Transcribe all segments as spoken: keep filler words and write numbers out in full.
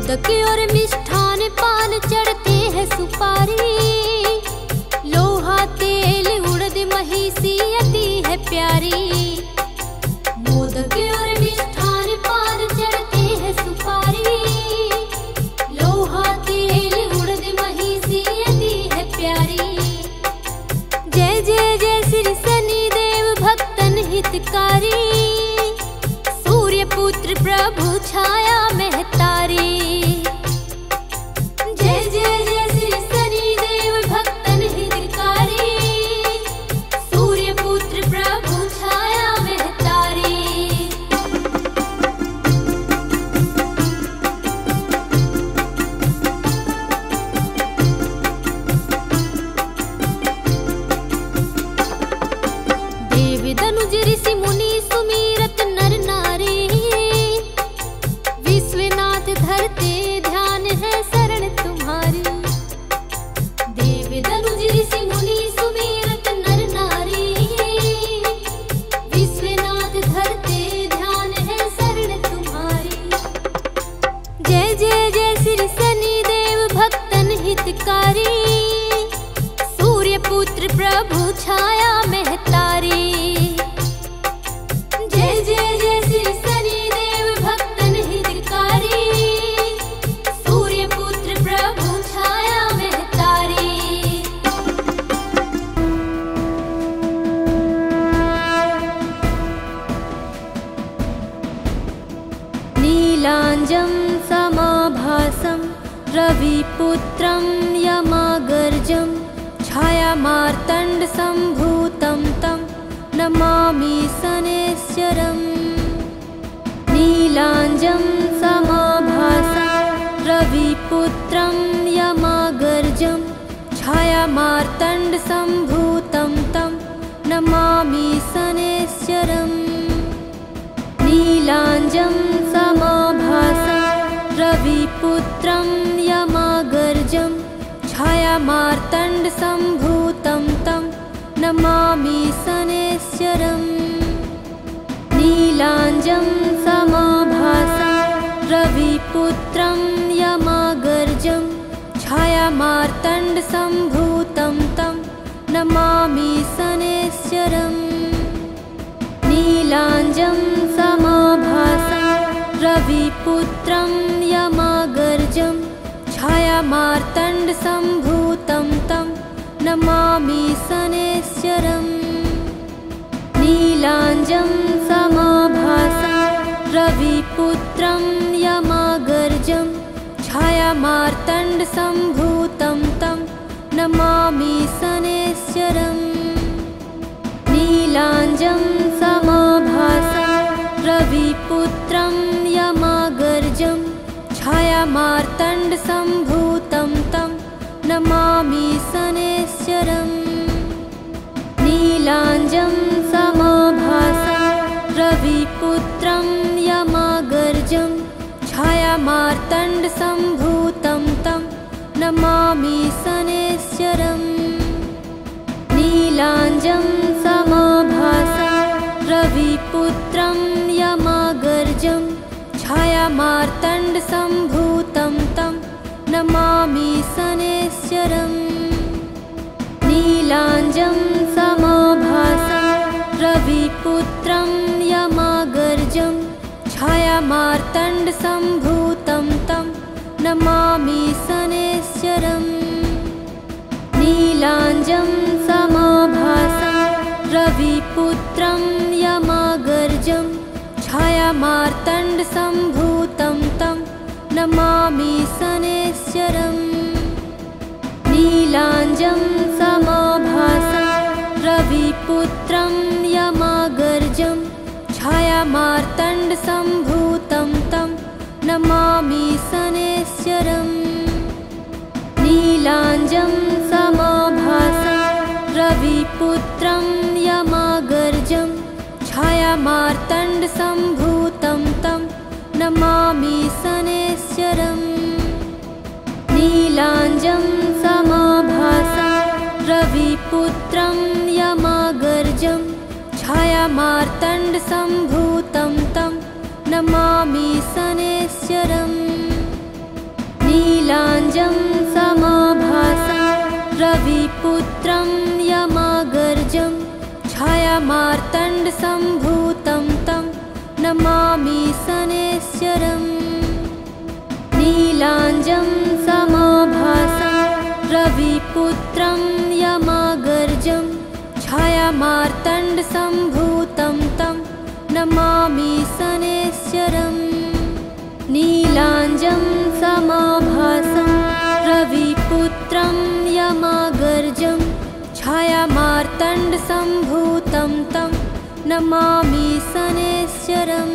मोदक और मिष्ठान पान चढ़ते हैं सुपारी, लोहा तेल उड़द महिषी अति है प्यारी। मोदक और मिष्ठान पान चढ़ते हैं सुपारी, लोहा तेल उड़द महिषी अति है प्यारी। जय जय जय श्री शनिदेव भक्तन हितकारी, सूर्य पुत्र प्रभु छाया महतारी। जय जय जय श्री शनिदेव भक्तन हितकारी, सूर्य पुत्र प्रभु छाया महतारी। देव धनुज ऋषि मुनि सुमीरत नर नारी, विश्वनाथ धरते ध्यान है शरण तुम्हारी। देव धनुज ऋषि मुनि सुमीरत नर नारी, विश्वनाथ धरते ध्यान है शरण तुम्हारी। जय जय जय श्री शनिदेव भक्तन हितकारी, सूर्य पुत्र प्रभु छाया महतारी। जय जय जय श्री शनिदेव भक्तन हितकारी, सूर्य पुत्र प्रभु छाया महतारी। नीलांजं समाभासं रविपुत्रं यमागर्जं, छायामार्तण्ड सम्भूतं तं नमामि शनैश्चरम्। नीलांजं समाभासं रविपुत्रं यमागर्जं, छायामार्तण्ड सम्भूतं तं नमामि शनैश्चरम्। नीलांजं समाभासं रविपुत्रं यमागर्जं, छायामार्तण्ड सम्भूतं तं नमामि शनैश्चरम्। नीलांजं समाभासं रविपुत्रं यमागर्जं, छायामार्तण्ड सम्भूतं तं नमामि शनैश्चरम्। नीलांजं समाभासं रविपुत्रं यमागर्जं, छायामार्तण्ड सम्भूतं तं नमामि शनैश्चरम्। नीलांजं समाभासं रविपुत्रं यमागर्जं, छायामार्तण्ड सम्भूतं तं नमामि शनैश्चरम्। नीलांजं समाभासं रविपुत्रं यमागर्जं, छायामार्तण्ड सम्भूतं तं नमामि शनैश्चरम्। नीलांजं समाभासं रविपुत्रं यमागर्जं, छायामार्तण्ड सम्भूतं तं नमामि शनैश्चरम्। नीलांजं समाभासं रविपुत्रं यमागर्जं, छायामार्तण्ड सम्भूतं तं नमामि शनैश्चरम्। नीलांजं समाभासं रविपुत्रं यमागर्जं, छायामार्तण्ड सम्भूतं तं नमामि शनैश्चरम्। नीलांजं समाभासं रविपुत्रं यमागर्जं, छायामार्तण्ड सम्भूतं तं नमामि शनैश्चरम्। नीलांजं समाभासं रविपुत्रं यमागर्जं, छायामार्तण्ड सम्भूतं तं नमामि शनैश्चरम्। नीलांजं समाभासं रविपुत्रं यमागर्जं, छायामार्तण्ड सम्भूतं तं नमामि शनैश्चरम्। नीलांजं समाभासं रविपुत्रं यमागर्जं, छायामार्तण्ड सम्भूतं तं नमामि शनैश्चरम्। नीलांजं समाभासं रविपुत्रं यमागर्जं छायामार्तण्डसम्भूतं तं नमामि शनैश्चरम्। नीलांजं समाभासं रविपुत्रं यमागर्जं छायामार्तण्डसम्भूतं तं नमामि शनैश्चरम्। नीलांजं समाभासं रविपुत्रं यमागर्जं छायामार्तण्डसम्भूतं तं नमामि शनैश्चरम्।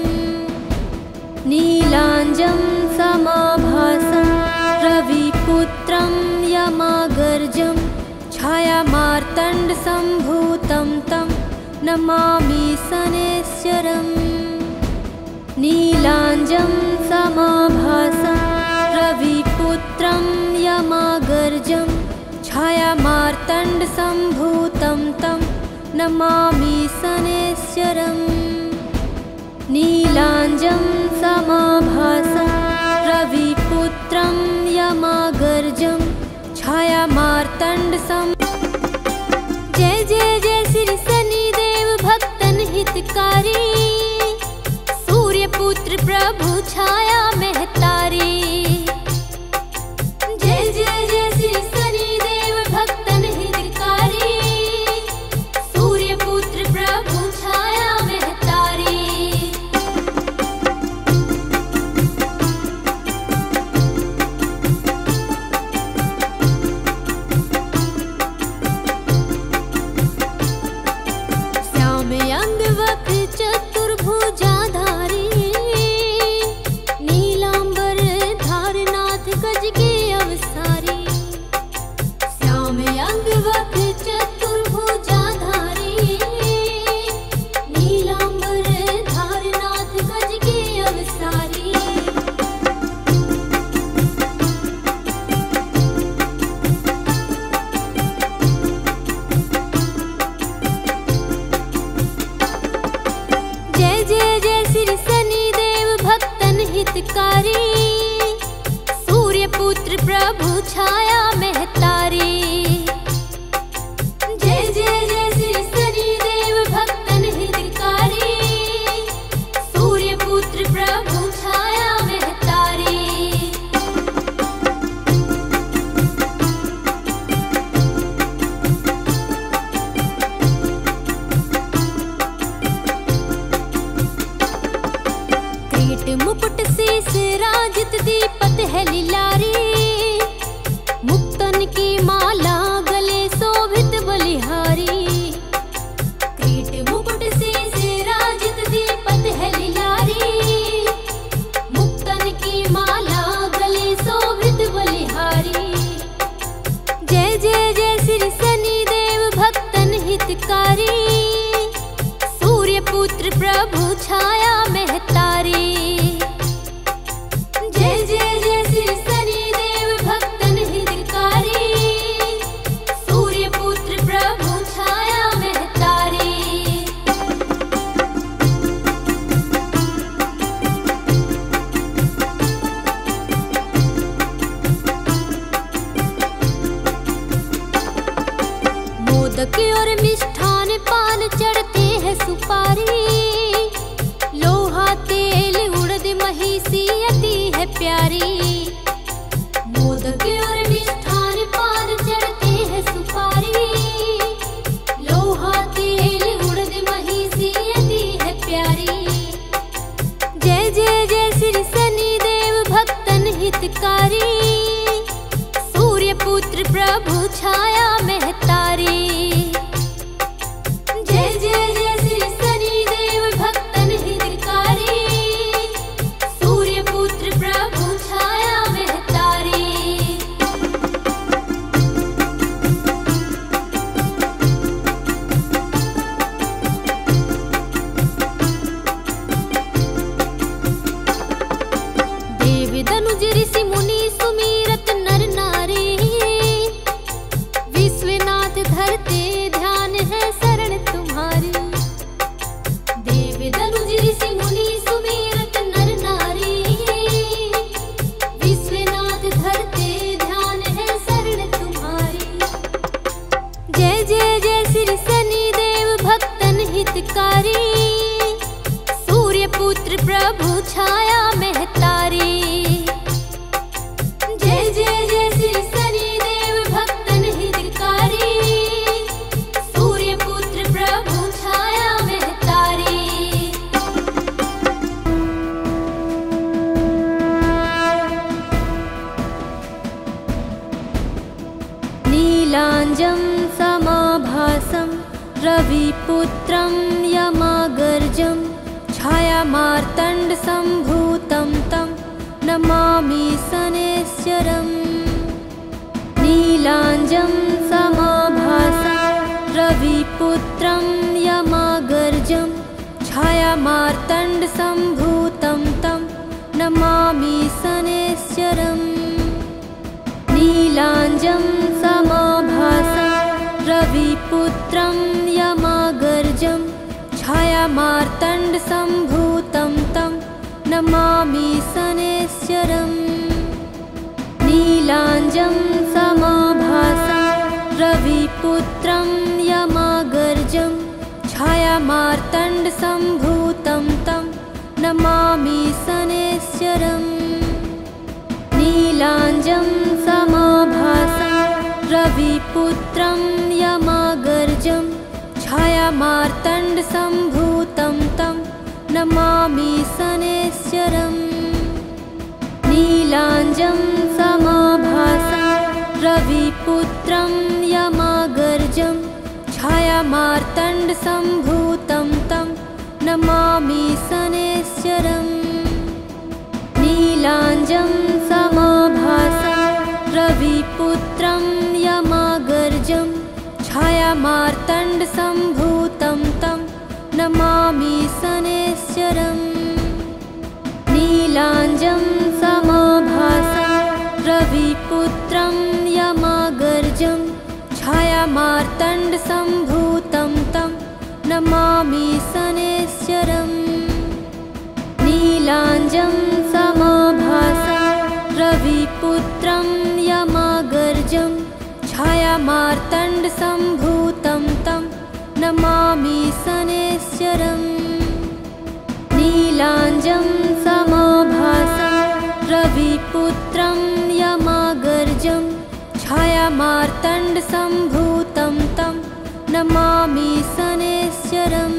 नीलांजं समाभासं रविपुत्रं यमागर्जं छायामार्तण्डसम्भूतं तं नमामि शनैश्चरम्। नीलांजं समाभासं रविपुत्रं यमागर्जं छायामार्तण्डसम्भूतं तं नमामि शनैश्चरम्। नीलांजं समाभासं रविपुत्रं यमागर्जं छायामार्तण्डसम्। जय जय जय श्री शनिदेव भक्तन हितकारी, सूर्यपुत्र प्रभु छाया महतारी। जय जय जय श्री शनिदेव भक्तन हितकारी, सूर्यपुत्र प्रभु छाया महतारी। श्याम अंग वक्र चतुर्भुजाधारी, नीलांबर धारनाथ गज के अवसारी। श्याम अंग वक्र चतुर्भुजाधारी, नीलांबर धारनाथ गज के अवसारी। जय जय जय श्री शनिदेव भक्तन हितकारी, सूर्यपुत्र प्रभु छाया महतारी। जय जय जय श्री शनिदेव भक्तन हितकारी, सूर्यपुत्र प्रभु छाया महतारी। किरीट मुकुट शेष राजित दीपत है लीलारी, मुक्तन की माला गले शोभित बलिहारी। किरीट मुकुट शेष राजित दीपत है लीलारी, मुक्तन की माला गले शोभित बलिहारी। जय जय जय श्री शनिदेव भक्तन हितकारी, सूर्यपुत्र प्रभु छाया महतारी। जय जय जय श्री शनिदेव भक्तन हितकारी, सूर्यपुत्र प्रभु छाया महतारी। मोदक और मिष्ठान पान चढ़ते हैं सुपारी, लोहा तेल उड़द महिषी अति है प्यारी। मोदक और मिष्ठान पान चढ़ते हैं सुपारी, लोहा तेल उड़द महिषी अति है प्यारी। जय जय जय श्री शनिदेव भक्तन हितकारी, सूर्यपुत्र प्रभु छाया महतारी। जय जय जय श्री शनिदेव भक्तन हितकारी, सूर्यपुत्र प्रभु छाया महतारी। देव धनुज ऋषि मुनि सुमिरत नर नारी, नीलाञ्जं समाभासं रविपुत्रं यमागर्जं छायामार्तण्डसम्भूतं तं नमामि शनैश्चरम्। नीलाञ्जं समाभासं रविपुत्रं यमागर्जं छायामार्तण्डसम्भूतं तं नमामि शनैश्चरम्। नीलाञ्जं समाभासं रविपुत्रं यमागर्जं छायामार्तण्डसम्भूतं तं नमामि शनैश्चरम्। नीलाञ्जं समाभासं रविपुत्रं यमागर्जं छायामार्तण्डसम्भूतं तं नमामि शनैश्चरम्। नीलाञ्जं समाभासं रविपुत्रं यमागर्जं छायामार्तण्डसम्भूतं तं नमामि शनैश्चरम्। नीलाञ्जं समाभासं रविपुत्रं यमागर्जं छायामार्तण्डसम्भूतं तं नमामि शनैश्चरम्। नीलाञ्जं समाभासं रविपुत्रं यमागर्जं छायामार्तण्डसम्भूतं तं नमामि शनैश्चरम्। नीलाञ्जं समाभासं रविपुत्रं यमागर्जं छायामार्तण्डसम्भूतं तं नमामि शनैश्चरम्। नीलाञ्जं समाभासं रविपुत्रं यमागर्जं छायामार्तण्डसम्भूतं तं नमामि शनैश्चरम्। नीलाञ्जं समाभासं रविपुत्रं यमागर्जं छायामार्तण्डसम्भूतं तं नमामि शनैश्चरम्।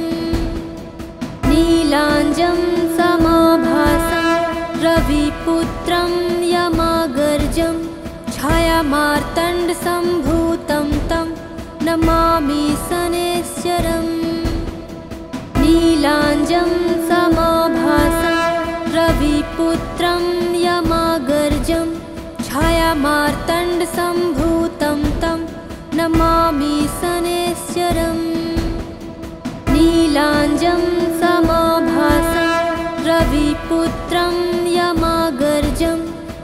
नीलाञ्जं समाभासं रविपुत्रं यमागर्जं छायामार्तण्डसम्भूतं तं नमामि शनैश्चरम्। नीलाञ्जं समाभासं रविपुत्रं यमागर्जं छायामार्तण्डसम्भूतं तं नमामि शनैश्चरम्। नीलाञ्जं समाभासं रविपुत्रं यमागर्जं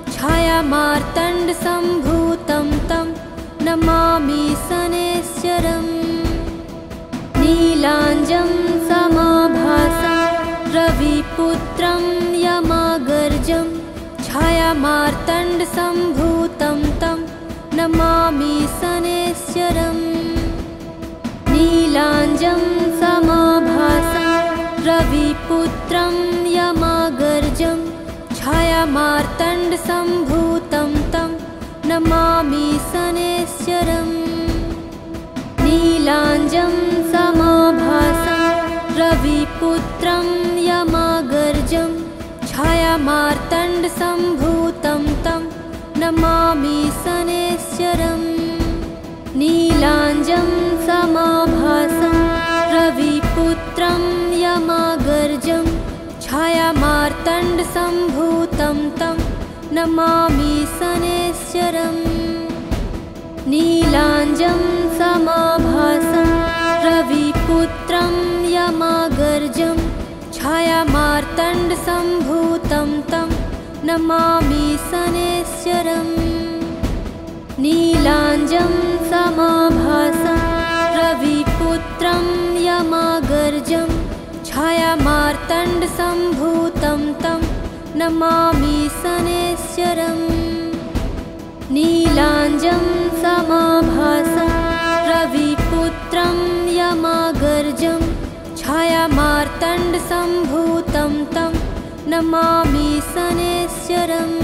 छायामार्तण्डसम्भूतं तं नमामि शनैश्चरम्। नीलाञ्जं समाभासं रविपुत्रं यमागर्जं छायामार्तण्डसम्भूतं तं नमामि शनैश्चरम्। नीलाञ्जं समाभासं रविपुत्रं यमागर्जं छायामार्तण्डसम्भूतं तं नमामि शनैश्चरम्। नीलाञ्जं समाभासं रविपुत्रं यमागर्जं छायामार्तण्डसम्भूतं तं नमामि शनैश्चरम्। नीलाञ्जं समाभासं रविपुत्रं यमागर्जं छायामार्तण्डसम्भूतं तं नमामि शनैश्चरम्। नीलाञ्जं समाभासं रविपुत्रं यमागर्जं छायामार्तण्डसम्भूतं तं नमामि शनैश्चरम्। नीलाञ्जं समाभासं रविपुत्रं यमागर्जं छायामार्तण्डसम्भूतं तं नमामि शनैश्चरम्। नीलाञ्जं समाभासं रविपुत्रं यमागर्जं छायामार्तण्डसम्भूतं तं नमामि शनैश्चरम्।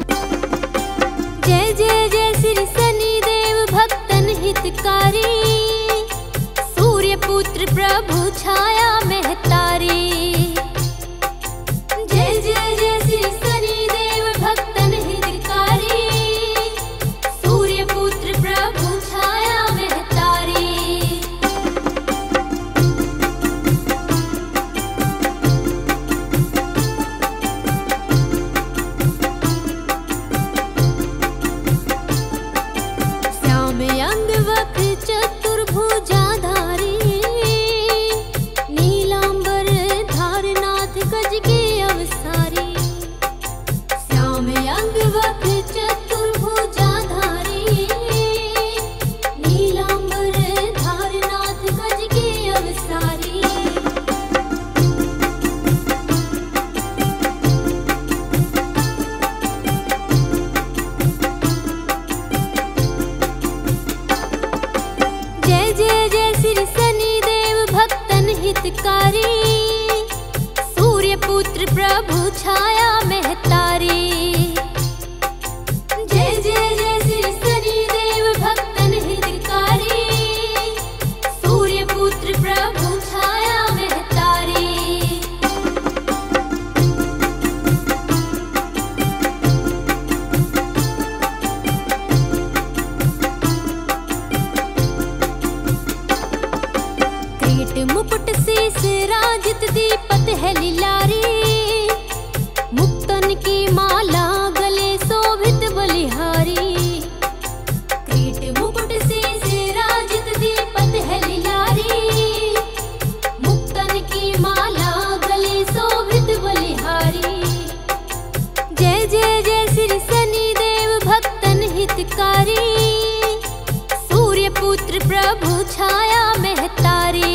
जय जय जय श्री शनिदेव भक्तन हितकारी, सूर्यपुत्र प्रभु छाया महतारी। जय जय जय श्री शनिदेव भक्तन हितकारी, सूर्यपुत्र प्रभु छाया महतारी। अंग अंग वक्र चतुर्भुजाधारी, नीलांबर धारनाथ गज के अवसारी। जय जय जय श्री शनिदेव भक्तन हितकारी, सूर्य पुत्र प्रभु छाया महतारी। जय जय जय श्री शनिदेव भक्तन हितकारी, सूर्य पुत्र प्रभु छाया महतारी। किरीट मुकुट शीस राजित दीपत है लिलारी, मुक्तन की माला गले शोभित बलिहारी। किरीट मुकुट शीस राजित दीपत है लिलारी, मुक्तन की माला गले शोभित बलिहारी। जय जय जय श्री शनिदेव भक्तन हितकारी, सूर्य पुत्र प्रभु छाया महतारी।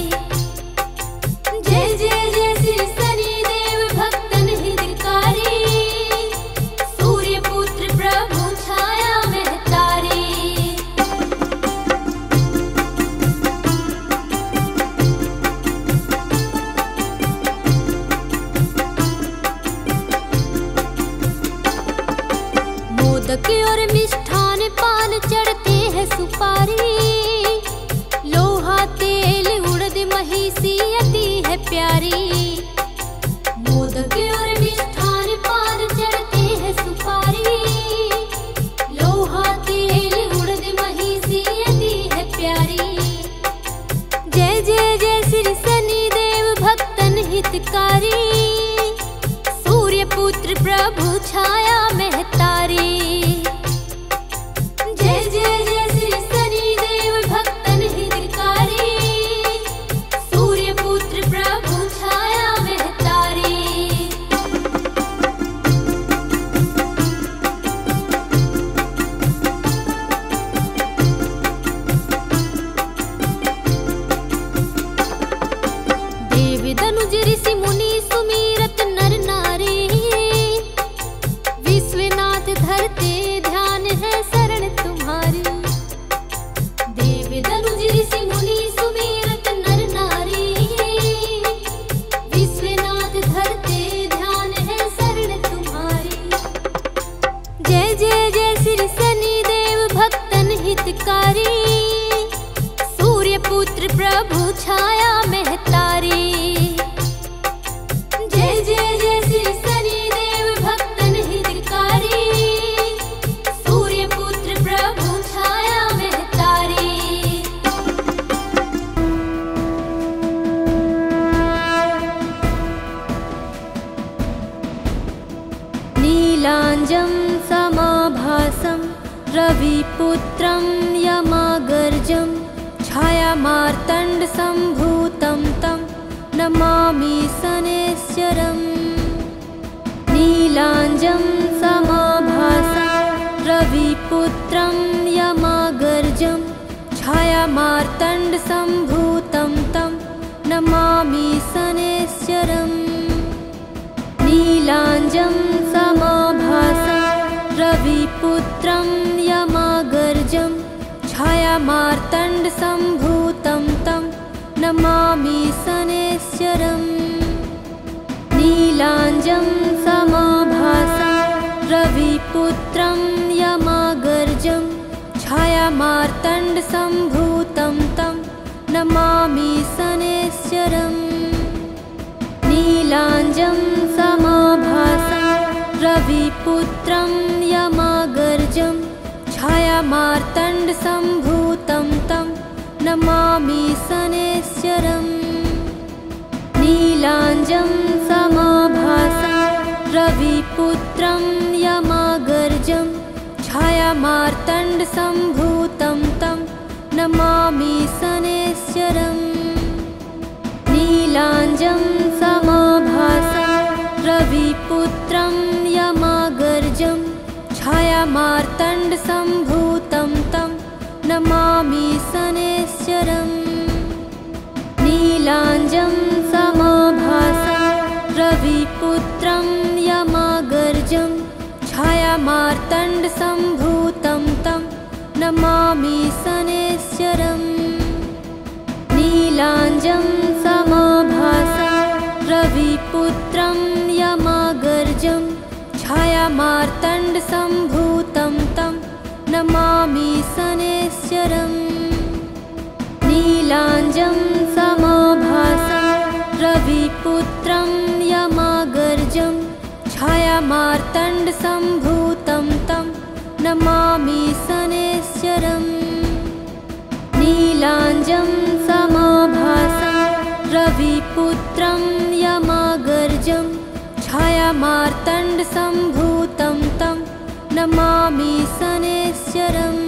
जय जय जय श्री शनिदेव भक्तन हितकारी, सूर्य पुत्र प्रभु छाया महतारी। मोदक और मिष्ठान पान चढ़ते हैं सुपारी, लोहा तेल उड़द महिषी अति है प्यारी। मोदक और मिष्ठान पान चढ़ते हैं सुपारी, लोहा तेल उड़द महिषी अति है प्यारी। जय जय जय श्री शनिदेव भक्तन हितकारी, सूर्य पुत्र प्रभु छाया महतारी। जय जय जय श्री शनिदेव भक्तन हितकारी, सूर्य पुत्र प्रभु छाया महतारी। देव धनुज ऋषि मुनि सुमिरत नर नारी, विश्वनाथ धरते ध्यान है शरण तुम्हारी। देव धनुज ऋषि मुनि सुमिरत नर नारी, विश्वनाथ धरते ध्यान है शरण तुम्हारी। जय जय जय श्री शनिदेव भक्तन हितकारी, सूर्य पुत्र प्रभु छाया महतारी। जय जय जय श्री शनिदेव भक्तन हितकारी, सूर्य पुत्र प्रभु छाया महतारी। नीलांजं समाभासं रविपुत्रं यमागर्जं, छायामार्तण्ड सम्भूतं तं नमामि शनैश्चरम्। नीलांजं समाभासं रविपुत्रं यमागर्जं, छायामार्तण्ड सम्भूतं तं नमामि शनैश्चरम्। नीलांजं समाभासं रविपुत्रं यमागर्जं, छायामार्तण्ड सम्भूतं तं नमामि शनैश्चरम्। नीलांजं समाभासं रविपुत्रं यमागर्जं, छायामार्तण्ड सम्भूतं तं नमामि शनैश्चरम्। नीलांजं समाभासं रविपुत्रं यमागर्जं, छायामार्तण्ड सम्भूतं तं नमामि शनैश्चरम्। नीलांजं समाभासं रविपुत्रं यमागर्जं, छायामार्तण्ड सम्भूतं तं नमामि शनैश्चरम्। नीलांजं समाभासं रविपुत्रं यमागर्जं, छायामार्तण्डसम्भूतं तं नमामि शनैश्चरम्। नीलाञ्जं समाभासं रविपुत्रं यमागर्जं छायामार्तण्डसम्भूतं तं नमामि शनैश्चरम्। नीलाञ्जं समाभासं रविपुत्रं यमागर्जं छायामार्तण्डसम्भूतं तं नमामि शनैश्चरम्। नीलाञ्जं समाभासं रविपुत्रं यमागर्जं छायामार्तण्डसम्भूतं तं नमामि शनैश्चरम्। नीलाञ्जं समाभासं रविपुत्रं यमागर्जं छायामार्तण्डसम्भूतं तं नमामि शनैश्चरम्।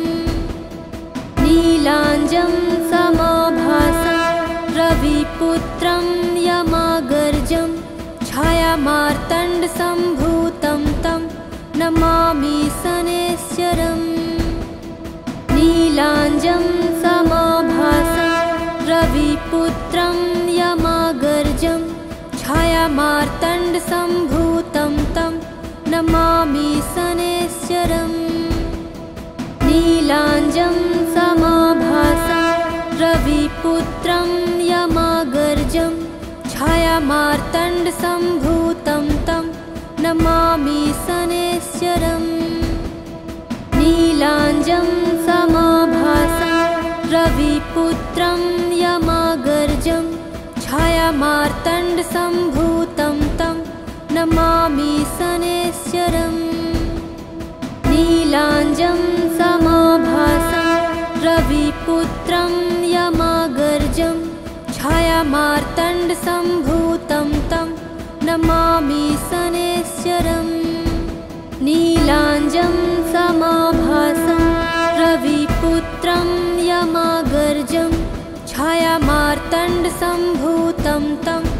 नीलाञ्जं समाभासं रविपुत्रं यमागर्जं छायामार्तण्डसम्भूतं तं नमामि शनैश्चरम्। नीलाञ्जं समाभासं रविपुत्रं यमागर्जं छायामार्तण्डसम्भूतं तं नमामि शनैश्चरम्। नीलाञ्जं समाभासं रविपुत्रं यमागर्जं छायामार्तण्डसम्भूतं तं नमामि शनैश्चरम्। नीलाञ्जं समाभासं रविपुत्रं यमागर्जं छायामार्तण्डसम्भूतं तं नमामि शनैश्चरम्। नीलाञ्जं समाभासं रविपुत्रं यमागर्जं छायामार्तण्डसम्भूतं तं नमामि शनैश्चरम्। नीलाञ्जं समाभासं रविपुत्रं यमागर्जं छायामार्तण्डसम्भूतं तं